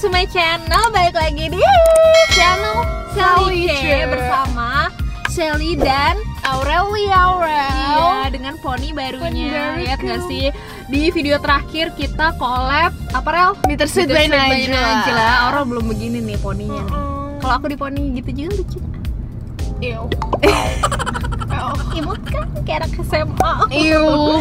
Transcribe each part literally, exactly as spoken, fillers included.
to my channel. Balik lagi di channel Sally C bersama Sally dan Aurelia Aurel. Iya, dengan poni barunya. Lihat nggak sih? Di video terakhir kita collab apa Rel? Bittersweet by Najla. Aurel belum begini nih poninya nih. Kalau aku di poni gitu juga lucu. Ew. Imut kan kayak anak S M A. Ew.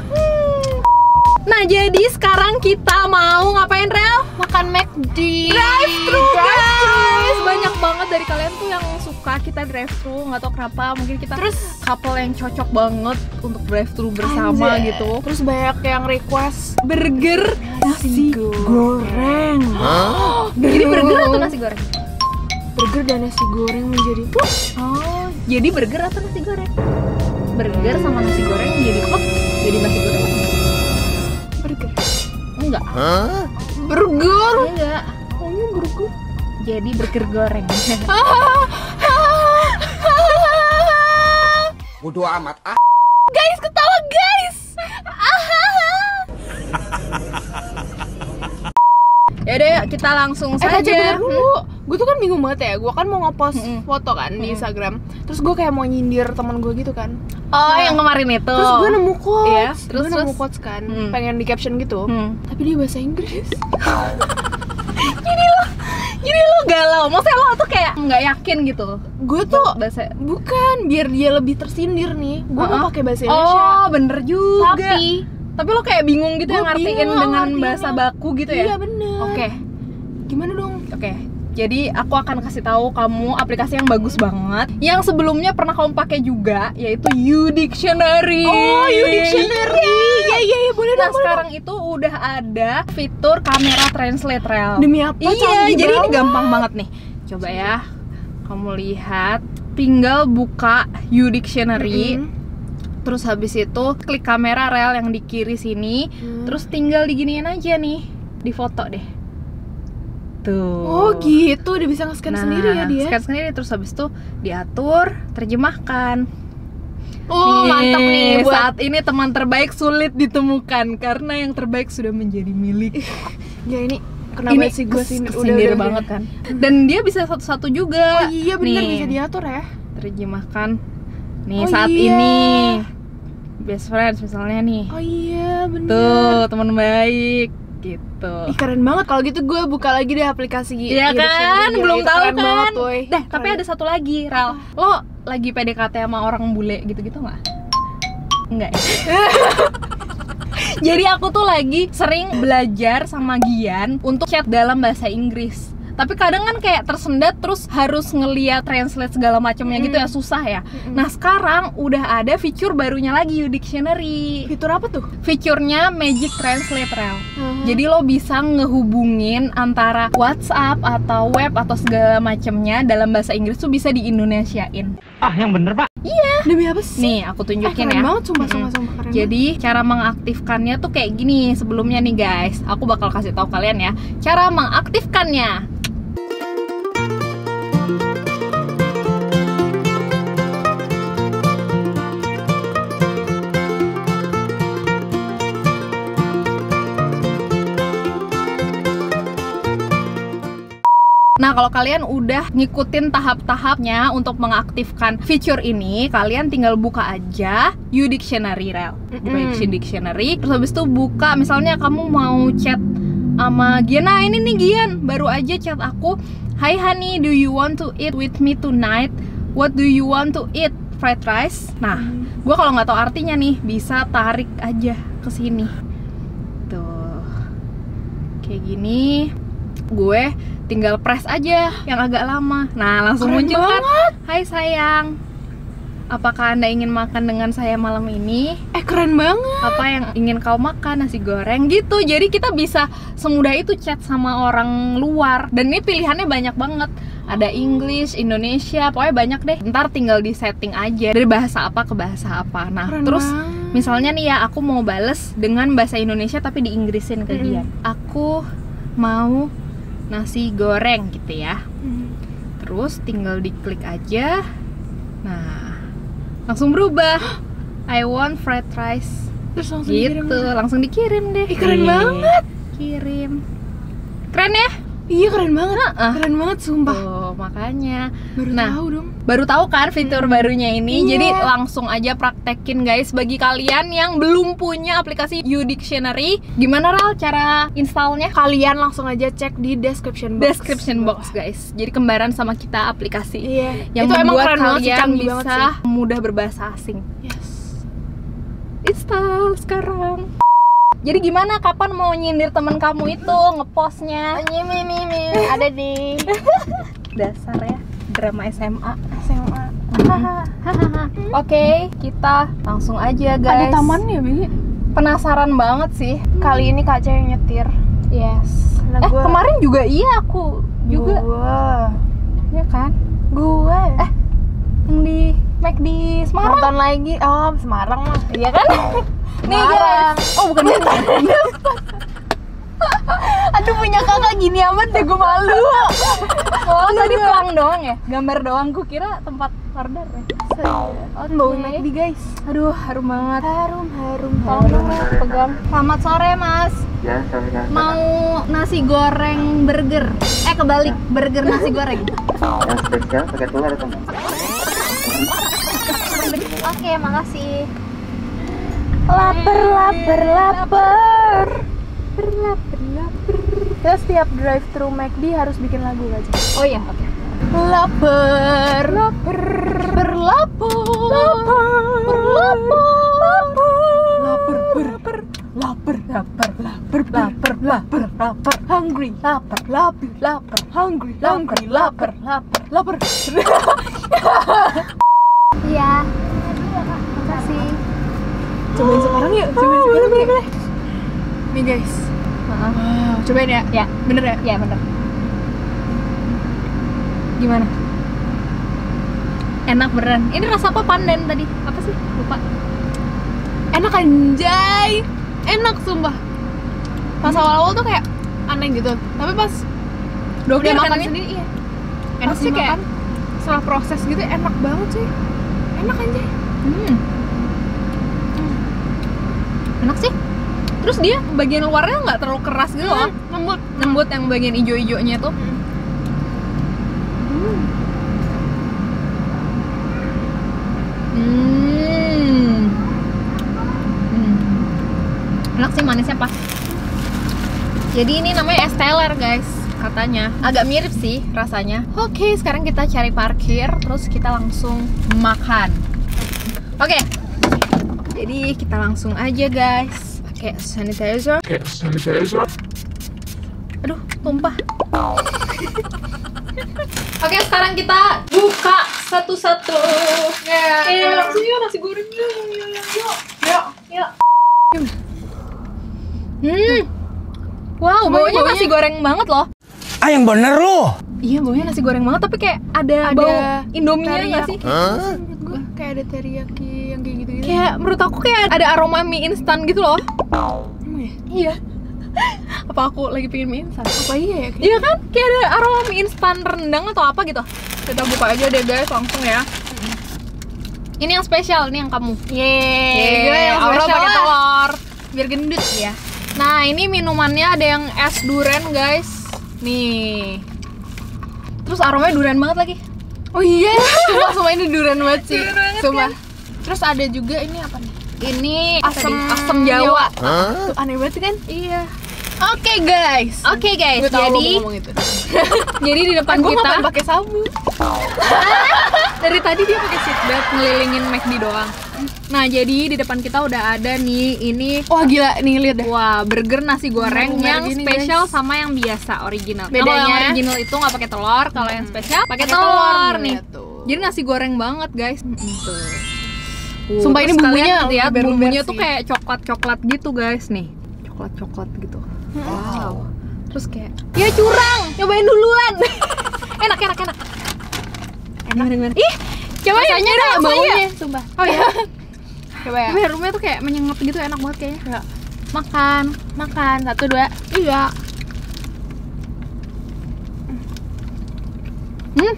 Nah, jadi sekarang kita mau ngapain, Rel? Makan McD. Drive-thru, guys. Banyak banget dari kalian tuh yang suka kita drive-thru, nggak tahu kenapa. Mungkin kita Terus couple yang cocok banget untuk drive-thru bersama Anjay. gitu. Terus banyak yang request Burger nasi goreng. Huh? Jadi burger atau nasi goreng? Burger dan nasi goreng menjadi klub. Oh, jadi burger atau nasi goreng? Burger sama nasi goreng jadi klub, jadi nasi goreng atau nasi? Burger. Enggak. Hah? Burger. Enggak. Oh, ini burger. Jadi burger goreng. Bodoh amat ah. Guys, ketawa guys. Ya udah, yuk, kita langsung Eh, saja. aja dulu. Gue tuh kan bingung banget ya. Gue kan mau ngepost Mm-mm. foto kan di Mm-mm. Instagram. Terus gue kayak mau nyindir teman gue gitu kan. Oh, Nah, yang kemarin itu. Terus gue nemu quotes. Iya, terus, gue nemu terus? quotes kan. Hmm. Pengen di caption gitu. Hmm. Tapi dia bahasa Inggris. Jadi lo, jadi lo galau. Maksudnya lo tuh kayak nggak yakin gitu. Gue tuh Bahasa. bukan biar dia lebih tersindir nih. Gue Uh-uh. mau pakai bahasa Indonesia. Oh, bener juga. Tapi Tapi lo kayak bingung gitu Gua ya ngartiin bingung dengan ngartiinnya. bahasa baku gitu ya? Iya bener. Oke, Gimana dong? oke. Jadi aku akan kasih tahu kamu aplikasi yang bagus banget, yang sebelumnya pernah kamu pakai juga, yaitu YouDictionary. Oh, YouDictionary. Iya iya iya boleh Nah, dong. boleh sekarang itu udah ada fitur kamera translate, Rel. dong. Demi apa? Iya, Canggih jadi ini banget. gampang banget nih. Coba ya, kamu lihat, tinggal buka YouDictionary. Mm-mm. Terus habis itu klik kamera, Rel, yang di kiri sini. Hmm. Terus tinggal diginiin aja nih, di foto deh. Tuh. Oh gitu, dia bisa nge-scan Nah, sendiri ya dia. scan sendiri, terus habis itu diatur, terjemahkan. Oh mantap nih buat Saat ini teman terbaik sulit ditemukan karena yang terbaik sudah menjadi milik. ya ini kenapa sih gue kes- sindir kesindir banget kan. Dan dia bisa satu-satu juga. Oh iya bener, Nih, bisa diatur ya. terjemahkan. Nih Oh, saat iya. ini best friends misalnya nih. Oh iya bener. Tuh, teman baik gitu. Ih keren banget kalau gitu, gue buka lagi deh aplikasi. Iya YouDictionary kan, ya. belum Itu tahu keren kan. banget, woy. Dah, tapi Keren. ada satu lagi, Ral. Lo lagi P D K T sama orang bule gitu-gitu nggak? Enggak. Ya? Jadi aku tuh lagi sering belajar sama Gian untuk chat dalam bahasa Inggris. Tapi kadang kan kayak tersendat, terus harus ngeliat translate segala macamnya gitu ya, susah ya. Nah sekarang udah ada fitur barunya lagi, YouDictionary. Fitur apa tuh? Fiturnya Magic Translate, Rel. Hmm. Jadi lo bisa ngehubungin antara WhatsApp atau web atau segala macamnya dalam bahasa Inggris tuh bisa di Indonesiain. Ah, yang bener pak. Demi apa sih? Nih aku Eh, tunjukin keren ya. banget, sumpah, Mm-mm. sumpah, sumpah, keren Jadi cara mengaktifkannya tuh kayak gini. Sebelumnya nih guys, aku bakal kasih tahu kalian ya cara mengaktifkannya. Nah, kalau kalian udah ngikutin tahap-tahapnya untuk mengaktifkan fitur ini, kalian tinggal buka aja YouDictionary, Rel. Buka Mm-mm. Dictionary, terus habis itu buka, misalnya kamu mau chat sama Gian. Nah, ini nih Gian, baru aja chat aku. Hi honey, do you want to eat with me tonight? What do you want to eat? Fried rice? Nah, gue kalau nggak tahu artinya nih, bisa tarik aja ke sini. Tuh. Kayak gini. Gue tinggal press aja yang agak lama. Nah, langsung Keren muncul kan. banget. Hai sayang, apakah Anda ingin makan dengan saya malam ini? Eh keren banget. Apa yang ingin kau makan? Nasi goreng gitu. Jadi kita bisa semudah itu chat sama orang luar. Dan ini pilihannya banyak banget. Ada English, Indonesia, pokoknya banyak deh. Ntar tinggal di setting aja dari bahasa apa ke bahasa apa. Nah, Keren terus banget. misalnya nih ya, aku mau bales dengan bahasa Indonesia tapi di Inggrisin ke Mm-mm. dia. Aku mau nasi goreng gitu ya. Hmm. Terus tinggal diklik aja. Nah, langsung berubah. I want fried rice. Terus langsung dikirim. Gitu, langsung dikirim deh. Ih, keren Nih, banget. Kirim. Keren ya? Iya keren banget, Heeh. keren banget sumpah. Tuh, makanya. Baru Nah, tahu dong. baru tahu kan fitur barunya ini. Iya. Jadi langsung aja praktekin guys. Bagi kalian yang belum punya aplikasi YouDictionary, gimana Ral cara installnya? Kalian langsung aja cek di description box. Description box guys. Jadi kembaran sama kita aplikasi Iya. yang Itu emang membuat keren banget sih, kalian canggih banget bisa sih. mudah berbahasa asing. Yes. Install sekarang. Jadi gimana? Kapan mau nyindir teman kamu itu ngepostnya? Mimi mimi ada di Dasar ya, drama S M A. S M A. Oke, kita langsung aja guys. Ada tamannya, Bi. Penasaran banget sih. Kali ini Kak Ca yang nyetir. Yes. Lah, Eh gua- kemarin juga iya aku juga. Gua. Ya kan? Gua. Eh, yang di Mac di Semarang. Nonton lagi. Oh, Semarang mah. Iya kan? Nih Semarang. guys. Oh bukan itu. Aduh, punya kakak gini amat deh, gue malu. Oh tadi pelang doang ya? Gambar doang. Gue kira tempat order ya. Oke. Bau McD guys. Aduh harum banget. Harum harum Tolong dong harum. Mas, pegang. Selamat sore Mas. Ya, saya Mau nasi goreng burger? Eh kebalik, burger nasi goreng. yang spesial pakai telur atau enggak? Oke, makasih. Laper laper laper. Lapar, lapar. Kita setiap drive thru McD harus bikin lagu Kak Ca. Oh iya, oke. Laper laper berlapar. Laper lapar lapar lapar lapar lapar lapar lapar hungry lapar lapar lapar hungry hungry lapar lapar lapar. Iya. Makasih. Cobain sekarang yuk, cobain sekarang yuk. Nih guys, Maaf. wow, cobain ya. Ya, Bener ya? ya bener. Gimana? Enak beneran. Ini rasa apa pandan tadi? Apa sih? Lupa. Enak anjay, enak sumpah. Pas awal-awal tuh kayak aneh gitu, tapi pas Dokter udah kan makan ini? sendiri iya. Enak Pas sih kayak. dimakan, setelah proses gitu enak banget sih. Enak anjay. Hmm. Enak sih. Terus dia bagian luarnya nggak terlalu keras gitu loh. Lembut. Lembut yang bagian ijo-ijonya tuh. Hmm. Hmm. Enak sih, manisnya pas. Jadi ini namanya es teler guys, katanya. Agak mirip sih rasanya. Oke, sekarang kita cari parkir, terus kita langsung makan. Oke. Jadi kita langsung aja guys, pakai sanitizer. Aduh, tumpah. Oke, sekarang kita buka satu-satu. Ya, Eh, ya. langsung yuk nasi gorengnya. Yuk, yuk, yuk. Yuk. Yuk. Hmm. Wow, Cobain baunya baunya. nasi goreng banget loh. Ah, yang bener lu. Iya, baunya nasi goreng banget, tapi kayak ada, Ada bau Indomie-nya nggak sih? Hah? Menurut gue kayak ada teriyaki yang kayak gitu-gitu. Kayak menurut aku kayak ada aroma mie instan gitu loh. Emang ya? Iya. Apa aku lagi pengen mie instan? Apa iya ya? Kayak Iya kan? Kayak ada aroma mie instan rendang atau apa gitu. Kita buka aja deh guys, langsung ya. Ini yang spesial, ini yang kamu. Yeay, gue Yeay, yang Aura spesial pakai lah. telur biar gendut ya. Nah, ini minumannya ada yang es durian guys. Nih. Terus aromanya durian banget lagi. Oh iya, sumpah, sumpah ini durian banget sih. Durian banget Sumpah. Terus ada juga ini apa nih? Ini Asam asam asam Jawa. Tuh, aneh banget kan? Iya. Oke guys. Oke guys, Gue tahu jadi lo mau ngomong itu. jadi di depan Gue kita nggak pakai sabun. dari tadi dia pakai seatbelt ngelilingin McD doang. Nah, jadi di depan kita udah ada nih ini Wah gila, nih lihat deh. wah, burger nasi goreng Burger yang gini, spesial guys. sama yang biasa original. Nah, Bedanya- kalau yang original itu nggak pakai telur, kalau yang spesial pakai Pakai telur, nih, nih. lihat tuh. Jadi nasi goreng banget, guys. Tuh. Uh, Sumpah ini terus bumbunya kalian lihat luber-luber bumbunya tuh sih. kayak coklat-coklat gitu, guys, nih. Coklat-coklat gitu. Wow. Terus kayak ya curang, nyobain duluan. enak, enak, enak. Enak, enak. Ih, coba Rasanya ada baunya, sumpah. Oh ya. Coba ya. Tapi harumnya tuh kayak menyengat gitu, enak banget kayaknya. Ya. Makan. Makan satu dua. Iya. Hmm.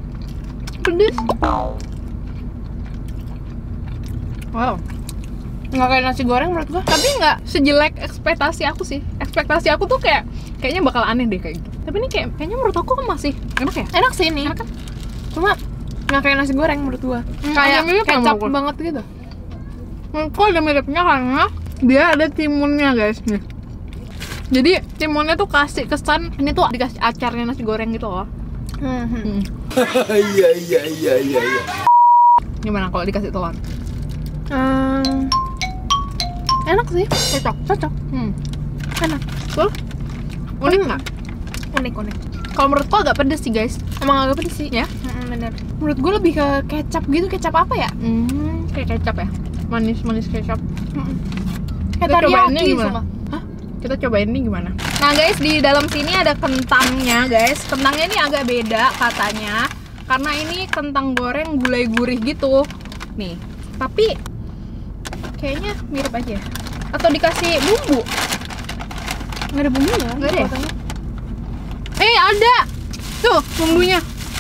Pedes. Wow. Nggak kayak nasi goreng menurut gua. Tapi nggak sejelek ekspektasi aku sih. Ekspektasi aku tuh kayak kayaknya bakal aneh deh kayak gitu. Tapi ini kayak kayaknya menurut aku masih enak ya. Enak sih ini. Enak kan? Cuma nggak kayak nasi goreng menurut gua. Hmm, Kayak ada mirip kecap sama gua. banget gitu. Menurutku ada miripnya karena dia ada timunnya guys nih. Jadi timunnya tuh kasih kesan ini tuh dikasih acarnya nasi goreng gitu loh. Hmm. Hmm. Iya iya iya iya iya. Gimana kalau dikasih telur? Hmm. Enak sih. Cocok. Cocok. Hmm. Enak. Betul? Unik nggak? Unik unik. Kalau menurutku agak pedes sih guys. Emang agak pedes sih. Ya? Hmm, bener. Menurut gua lebih ke kecap gitu. Kecap apa ya? Hmm, kayak kecap ya? Manis-manis kecap. Hmm. Kita Kayak cobainnya teriyaki gimana? sumpah. Hah? Kita cobain ini gimana? Nah guys, di dalam sini ada kentangnya guys. Kentangnya ini agak beda katanya, karena ini kentang goreng gulai gurih gitu. Nih, tapi kayaknya mirip aja. Atau dikasih bumbu? Nggak ada bumbunya. Nggak ada ya? Katanya. Eh ada, tuh bumbunya.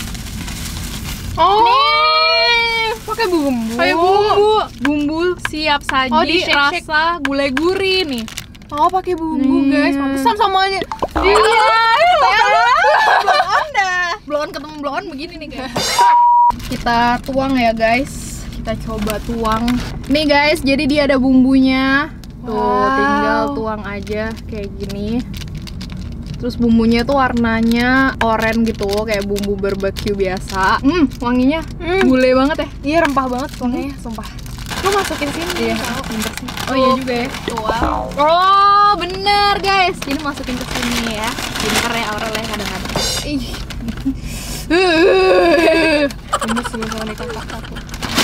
Oh. Nih, Pakai bumbu. kayak bumbu, bumbu siap saji, Oh, di shake-shake. rasa gulai gurih nih. Oh, pakai bumbu Iya. guys. Pantesan samanya. Iya, Blow on dah. blow on ketemu blow on begini nih guys. Kita tuang ya guys. Kita coba tuang. Nih guys, jadi dia ada bumbunya. Tuh, Wow. tinggal tuang aja kayak gini. Terus bumbunya tuh warnanya oranye gitu, kayak bumbu barbeque biasa. Hmm, wanginya Hmm. gulai banget ya. Iya, rempah banget pokoknya, sumpah. Lu masukin sini. Iya. Tahu, pinter sih. Oh iya juga ya. Tuang. Oh, bener guys. Jadi masukin ke sini ya. Pinter ya Aurel ya kadang-kadang. Ih. Gemes lu sama nih kakak satu.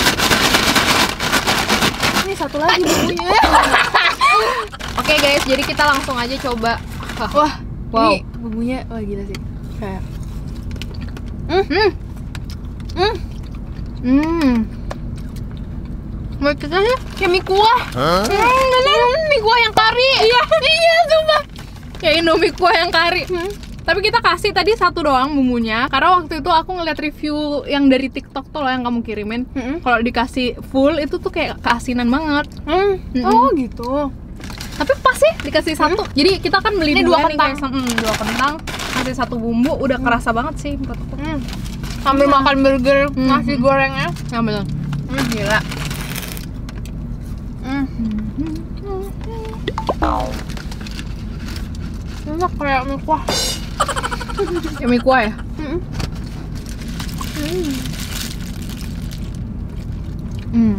Ini satu lagi bumbunya. Oke guys, jadi kita langsung aja coba. Wah, Wow. ini bumbunya wah gila sih. Kayak Hmm. Hmm. hmm, Hmm. Menurut kita sih kayak mie kuah. Hah? Hmm, bener. Mie kuah yang kari. Iya. Iya, sumpah. Kayak Indomie kuah yang kari. Hmm. Tapi kita kasih tadi satu doang bumbunya, karena waktu itu aku ngeliat review yang dari TikTok tuh loh yang kamu kirimin. Hmm. Kalau dikasih full itu tuh kayak keasinan banget. Hmm. Mm-mm. Oh, gitu. Tapi pas sih dikasih satu. Jadi kita kan beli Ini dua, dua nih, kentang. guys. Hmm, dua kentang, kasih satu bumbu, udah kerasa banget sih menurut aku. Hmm. Sambil makan burger Hmm. nasi gorengnya. Ya bener. Hmm, gila. Hmm. Enak kayak mie kuah. Ya mie kuah ya. Hmm. Hmm. Hmm.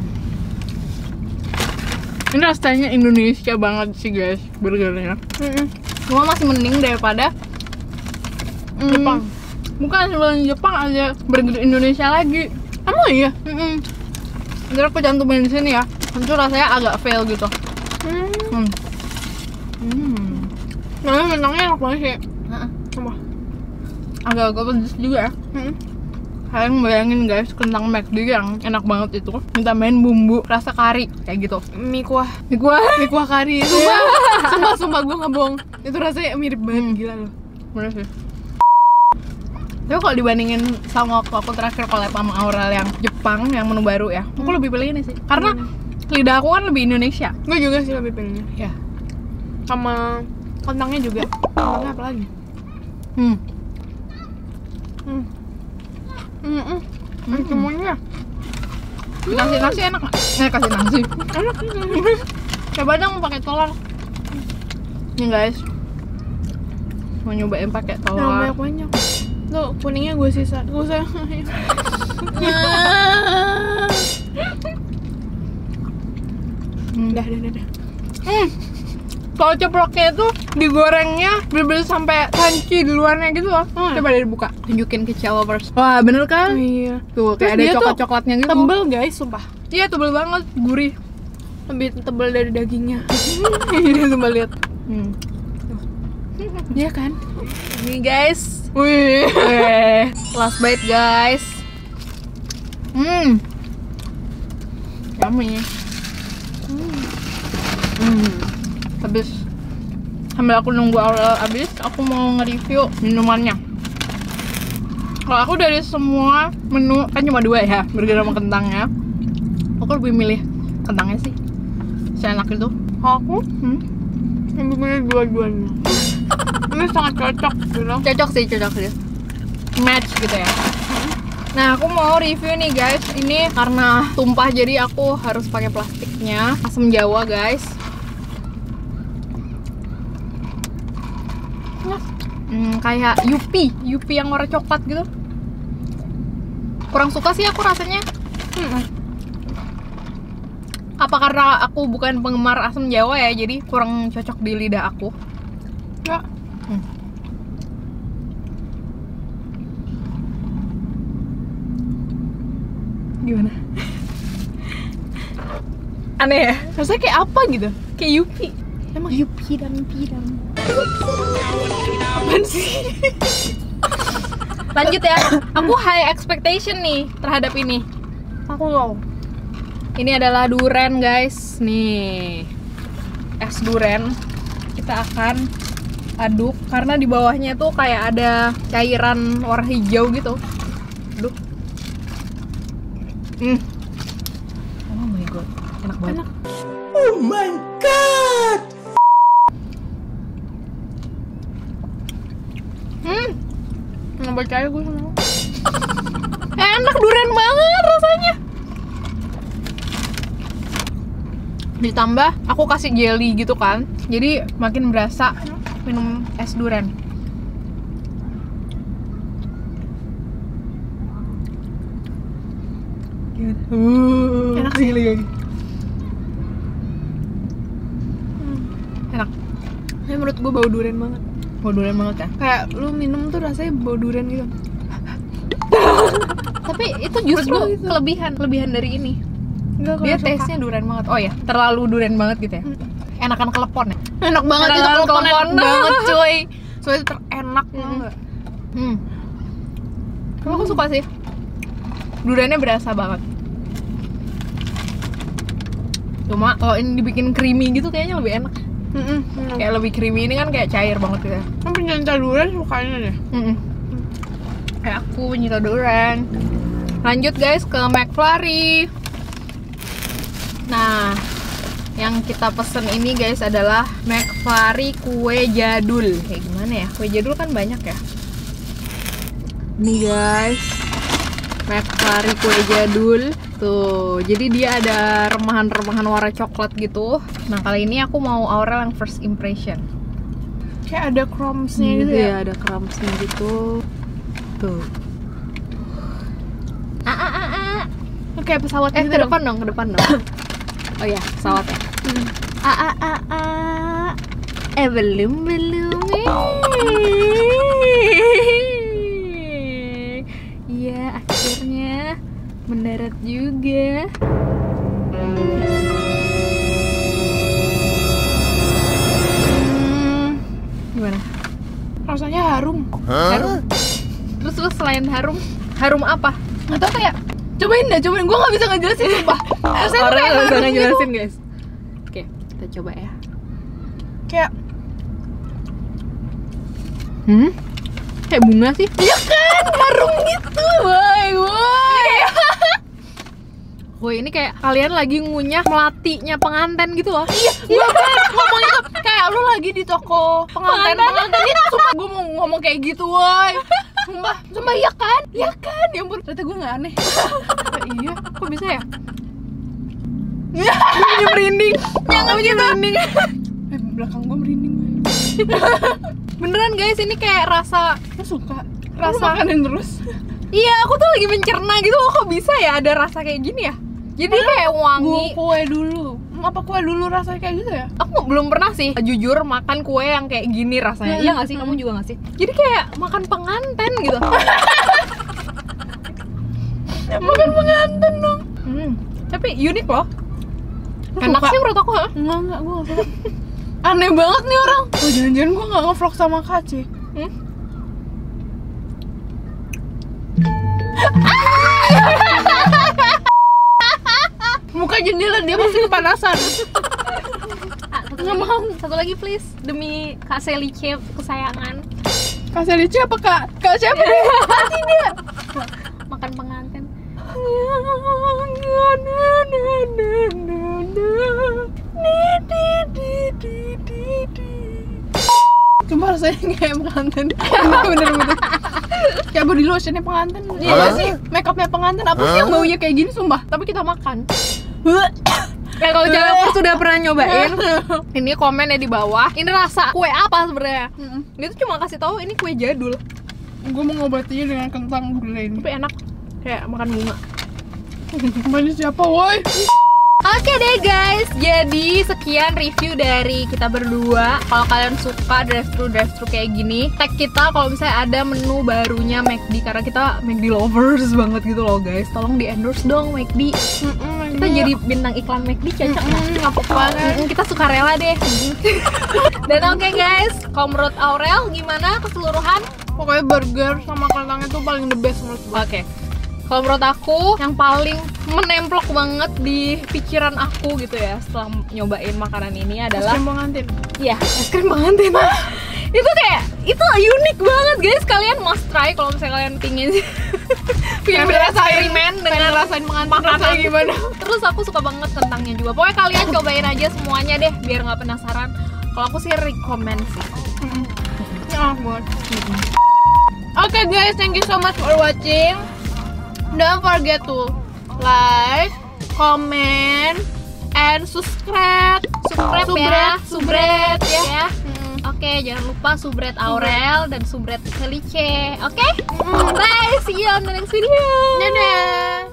Ini rasanya Indonesia banget sih guys burgernya. Hmm. Cuma masih mending daripada hmm, Jepang. Bukan sebelum Jepang ada burger Indonesia lagi. Emang iya? Mm-mm. Jadi aku cantumin di sini ya. Tentu rasanya agak fail gitu. Hmm. Hmm. Hmm. Nah, mentangnya enak banget sih. Heeh. Coba. Agak-agak pedes juga ya. Hmm. Kalian bayangin guys, kentang McD yang enak banget itu ditambahin bumbu rasa kari kayak gitu. Mie kuah. Mie kuah. Mie kuah kari. Sumpah. Sumpah, sumpah gue nggak bohong. Itu rasanya mirip banget, Hmm. gila loh. Bener sih. Tapi kalau dibandingin sama waktu aku terakhir collab sama Aurel yang Jepang, yang menu baru ya, aku Hmm. lebih pilih ini sih. Karena Hmm. lidah aku kan lebih Indonesia. Gue juga sih lebih pilihnya. Ya. Sama kentangnya juga. Kentangnya apa lagi? Hmm. Hmm. Hmm. Hmm. Hmm. Semuanya. Kasih nasi enak nggak? Eh, kasih nasi. Enak sih. Coba dong pakai telur. Nih guys. Mau nyobain pakai Yang telur. banyak-banyak. Tuh, kuningnya gue sisa. Gue usah. Hmm. Dah, dah, dah, dah. Hmm. Kalau ceploknya itu digorengnya bener-bener sampai crunchy di luarnya gitu loh. Hmm. Coba deh dibuka, tunjukin ke Lovers. Wah, bener kan? Iya. Tuh, Terus kayak ada dia tuh coklat-coklatnya gitu. Tebel guys, sumpah. Iya, tebel banget, gurih. Lebih tebel dari dagingnya. Ini coba lihat. Hmm. Iya kan? Ini guys. Wih. Weh, last bite guys. Hmm. Yummy. Hmm. Habis. Sambil aku nunggu Aurel habis, aku mau nge-review minumannya. Kalau aku dari semua menu, kan cuma dua ya, burger sama kentangnya. Aku lebih milih kentangnya sih. seenak itu. Aku Hmm? lebih milih dua-duanya. Ini sangat cocok, you know. Cocok sih, cocok sih. Match gitu ya. Nah, aku mau review nih guys. Ini karena tumpah jadi aku harus pakai plastiknya. Asam Jawa guys. Hmm, kayak Yupi, Yupi yang warna coklat gitu. Kurang suka sih aku rasanya. Hmm. Apa karena aku bukan penggemar asam Jawa ya, jadi kurang cocok di lidah aku. Ya. Hmm. Gimana? Aneh ya? Rasanya kayak apa gitu? Kayak Yupi. Emang Yupi dan Pidang. Apaan sih? Lanjut ya. Aku high expectation nih terhadap ini. Aku low. Ini adalah durian guys. Nih, es durian. Kita akan aduk karena di bawahnya tuh kayak ada cairan warna hijau gitu. Aduk. Hmm. Oh my god, enak banget. Enak. Oh my god. Hmm, Nggak percaya gue sama lo. enak durian banget rasanya. Ditambah aku kasih jelly gitu kan, jadi makin berasa minum es durian. Uh, Enak sih. lagi. Enak. Ini menurut gue bau durian banget. Bau durian banget ya. Kayak lu minum tuh rasanya bau durian gitu. Tapi itu justru Menurut gua gitu. kelebihan kelebihan dari ini. Enggak, Dia taste-nya durian banget. Oh ya, terlalu durian banget gitu ya. Enakan kelepon ya. enak banget Enak itu banget, telepon enak telepon. banget cuy. Soalnya terenak Mm-mm. banget. Hmm. Cuma aku suka sih. Duriannya berasa banget. Cuma kalau ini dibikin creamy gitu kayaknya lebih enak. Heeh. Kayak lebih creamy, ini kan kayak cair banget gitu ya. Kan pencinta durian sukanya deh. Mm-mm. Kayak aku pencinta durian. Lanjut guys ke McFlurry. Nah, yang kita pesen ini guys adalah McFlurry kue jadul. Kayak gimana ya? Kue jadul kan banyak ya. Nih guys, McFlurry kue jadul. Tuh, jadi dia ada remahan-remahan warna coklat gitu. Nah, kali ini aku mau Aurel yang first impression. Kayak ada crumbs-nya gitu ya. ada crumbs-nya gitu. Tuh. Ah, ah, ah, ah. Kayak pesawat Eh, gitu ke dong. depan dong, ke depan dong. Oh ya, pesawat ya. Hmm. A a a a. Eh belum belum. Iya, akhirnya mendarat juga. Hmm, gimana? Rasanya harum. Harum. Terus terus selain harum, harum apa? Nggak tau kayak cobain deh, cobain. Gue nggak bisa ngejelasin sumpah. Rasanya tuh Orang kayak nggak bisa harum ngejelasin gitu. guys. Oke, kita coba ya. Kayak Hmm? Kayak bunga sih. iya kan, harum gitu. Woi, woi. Woi, ini kayak kalian lagi ngunyah melatinya pengantin gitu loh. Iya, gue kan ngomong itu kayak lu lagi di toko pengantin pengantin itu. Sumpah gue mau ngomong kayak gitu, woi. Sumpah, sumpah iya kan, iya kan. Ya ampun, ternyata gue nggak aneh. Iya, kok bisa ya? Ini merinding. Jangan bikin merinding. Eh, belakang gue merinding. Beneran guys, ini kayak rasa Gue suka. Rasa- Rasa makanin terus. iya, aku tuh lagi mencerna gitu loh. Kok bisa ya ada rasa kayak gini ya? Jadi kayak Gue wangi. kue dulu. Apa kue dulu rasanya kayak gitu ya? Aku belum pernah sih jujur makan kue yang kayak gini rasanya. Hmm, Iya nggak sih? hmm. Kamu juga nggak sih? Jadi kayak makan pengantin gitu. Makan pengantin dong. Hmm. Tapi unik loh. Lu Enak suka? sih menurut aku. Ha? Enggak, enggak, gue gak suka. Aneh banget nih orang. Oh, jangan-jangan gue gak nge-vlog sama Kaci. Hmm? Muka jendela dia pasti kepanasan. Ah, satu Nggak lagi, mau. satu lagi please demi Kak Selice kesayangan. Kasih Lici apa kak? Kak siapa? Mati dia. Makan pengantin. Nih rasanya kayak pengantin. Bener-bener kayak body lotionnya pengantin. Iya Hah? sih, makeupnya pengantin. Apa sih yang baunya kayak gini sumpah? Tapi kita makan. Nah, kalau Jennifer sudah pernah nyobain, ini komen ya di bawah. Ini rasa kue apa sebenarnya? Dia tuh cuma kasih tahu ini kue jadul. Gue mau ngobatinya dengan kentang gulai ini. Tapi enak, kayak makan bunga. Ini siapa woi? Oke deh guys, jadi sekian review dari kita berdua. Kalau kalian suka drive-thru drive-thru kayak gini, tag kita kalau misalnya ada menu barunya McD, karena kita McD lovers banget gitu loh guys. Tolong di endorse dong McD. Kita jadi bintang iklan McD cocok nggak? Nggak apa-apa kan? Mm, kita suka rela deh. Dan oke guys, kalau menurut Aurel gimana keseluruhan? Pokoknya burger sama kentangnya tuh paling the best menurut gue. Oke. Kalau menurut aku yang paling menemplok banget di pikiran aku gitu ya setelah nyobain makanan ini adalah Es krim pengantin. iya, es krim pengantin. Itu kayak itu unik banget guys. Kalian must try kalau misalnya kalian pingin pingin bereksperimen dengan rasain pengantin makanan rasanya gimana. Terus aku suka banget kentangnya juga. Pokoknya kalian cobain aja semuanya deh biar nggak penasaran. Kalau aku sih recommend sih. Enak banget. Oke guys, thank you so much for watching. Don't forget to like, comment, and subscribe. Subscribe ya, subret ya. Hmm. Oke, jangan lupa subret Aurel dan subret Felice. Oke? Bye, see you on the next video. Dadah.